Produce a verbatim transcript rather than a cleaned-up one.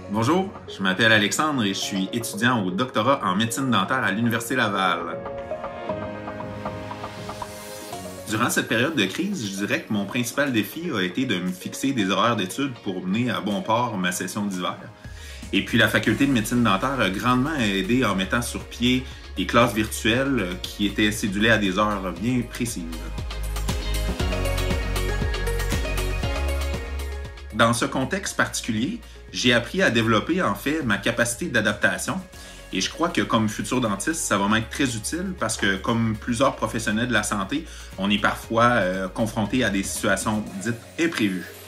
Bonjour, je m'appelle Alexandre et je suis étudiant au doctorat en médecine dentaire à l'Université Laval. Durant cette période de crise, je dirais que mon principal défi a été de me fixer des horaires d'études pour mener à bon port ma session d'hiver. Et puis la faculté de médecine dentaire a grandement aidé en mettant sur pied des classes virtuelles qui étaient cédulées à des heures bien précises. Dans ce contexte particulier, j'ai appris à développer en fait ma capacité d'adaptation et je crois que comme futur dentiste, ça va m'être très utile parce que comme plusieurs professionnels de la santé, on est parfois euh, confronté à des situations dites imprévues.